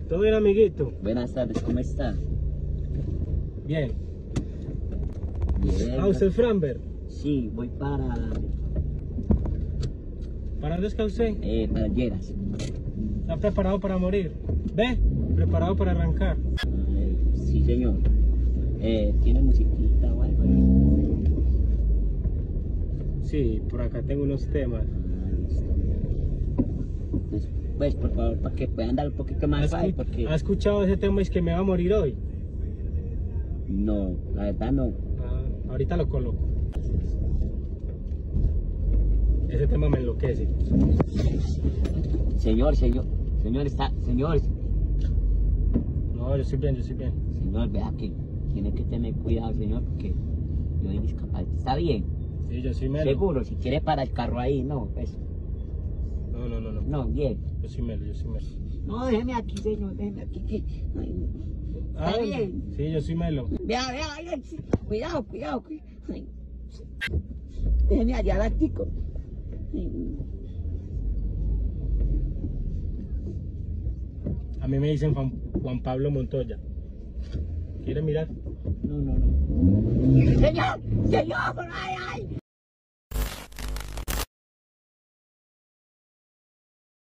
¿Todo bien, amiguito? Buenas tardes, ¿cómo está? Bien. Bien. Ah, ¿usted es Franber? Sí, voy para dónde está usted? Lleras. ¿Está preparado para morir? ¿Ve? Preparado para arrancar. Sí, señor. ¿Tiene musiquita o algo? Sí, por acá tengo unos temas. Listo. Pues, por favor, para que pueda andar un poquito más suave, porque... ¿Ha escuchado ese tema? Es que me va a morir hoy. No, la verdad no. Ah, ahorita lo coloco. Ese tema me enloquece. Señor, señor, No, yo estoy bien, yo estoy bien. señor, vea que tiene que tener cuidado, señor, porque yo soy discapacitado. ¿Está bien? Sí, yo soy melo. Seguro, si quiere para el carro ahí, no, pues, No. no, bien. Yo soy melo, yo soy melo. No, déjeme aquí, señor, déjeme aquí, que... ay, Ah, está bien. sí, yo soy melo. Vea, ay, sí, cuidado. Ay, déjeme allá láctico. A mí me dicen Juan Pablo Montoya. ¿Quiere mirar? No. Señor, ay.